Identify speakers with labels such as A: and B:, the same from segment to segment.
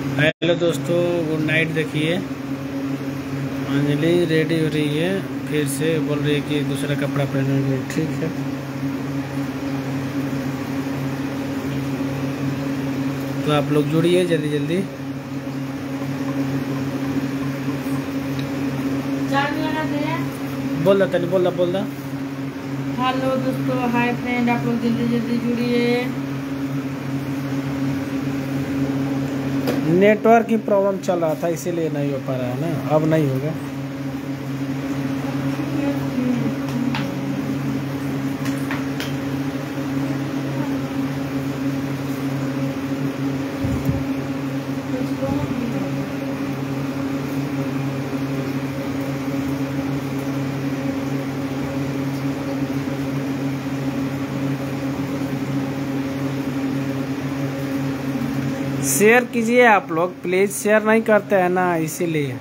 A: Hello दोस्तों, good night. देखिए Anjali ready हो रही है, फिर से बोल रही है कि दूसरा कपड़ा पहनूंगी। ठीक है, तो आप लोग जुड़िए जल्दी जल्दी। बोल रहा तनी, बोल रहा।
B: हेलो दोस्तों, हाय फ्रेंड, आप लोग जल्दी जल्दी जुड़िए।
A: नेटवर्क की प्रॉब्लम चल रहा था, इसीलिए नहीं हो पा रहा है ना। अब नहीं होगा। शेयर कीजिए आप लोग प्लीज, शेयर नहीं करते हैं ना, इसीलिए।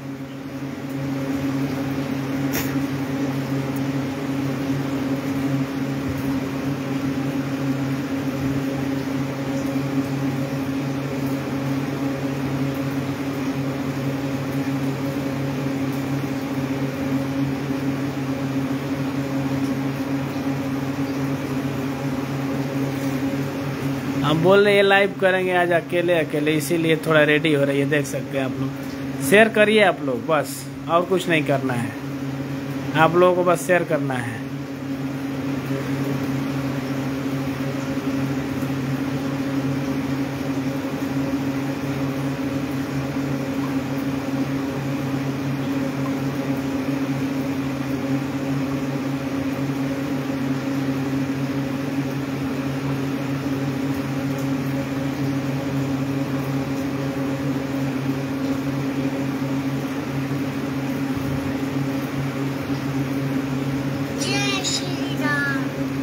A: हम बोल रहे हैं लाइव करेंगे आज अकेले अकेले, इसीलिए थोड़ा रेडी हो रही है। देख सकते हैं आप लोग। शेयर करिए आप लोग, बस और कुछ नहीं करना है। आप लोगों को बस शेयर करना है।
C: जय श्री राम।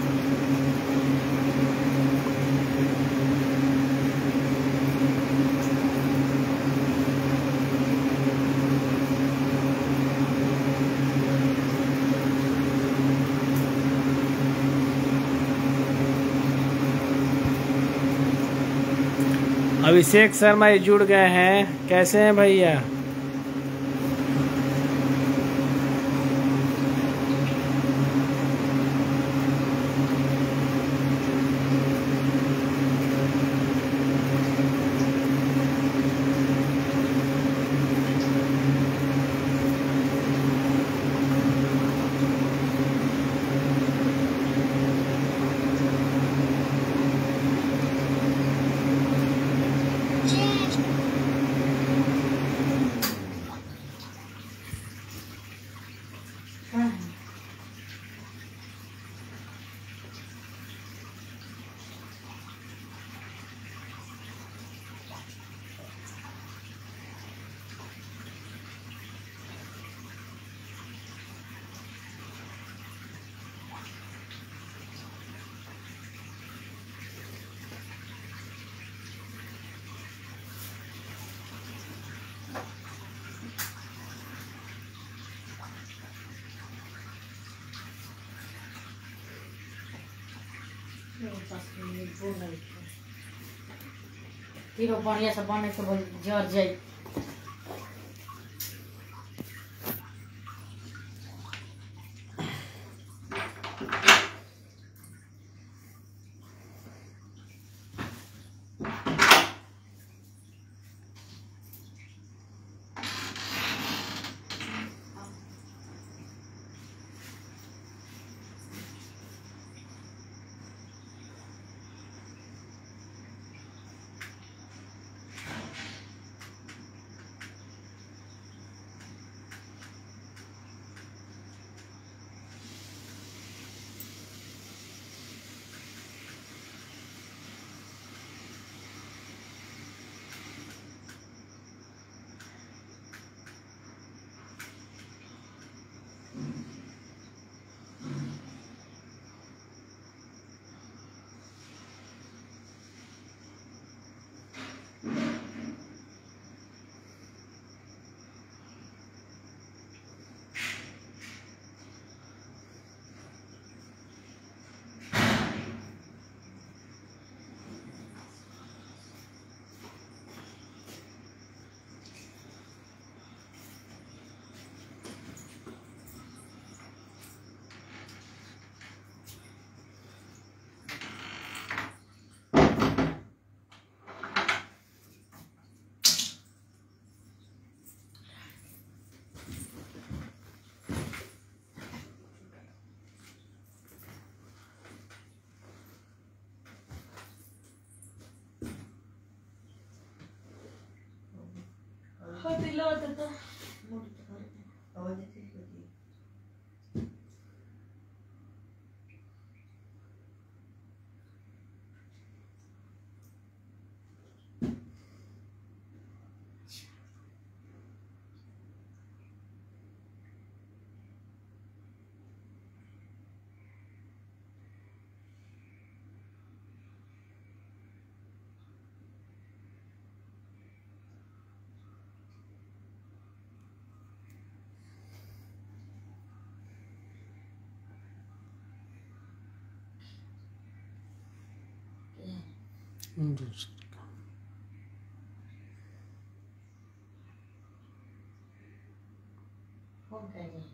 A: अभिषेक शर्मा ये जुड़ गए हैं। कैसे हैं भैया?
C: जय
B: फिर बढ़िया से बने के जर जाए। दिलं होतं तर
C: आवाज येते कधी. फोन कर रहे हैं.